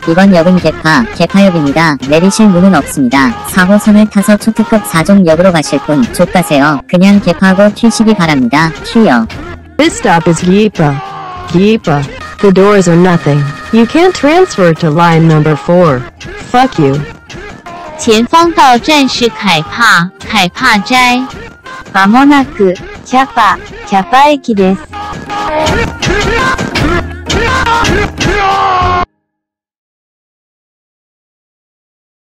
이번 역은 개파역입니다. 내리실 문은 없습니다. 4호선을 타서 초특급 4종 역으로 가실 분 족가세요. 그냥 개파하고 튀시기 바랍니다. 튀역. This stop is Yeepa. Yeepa. The doors are nothing. You can't transfer to line number 4. Fuck you. 前方到站是凯帕斋。まもなくキャパ駅です。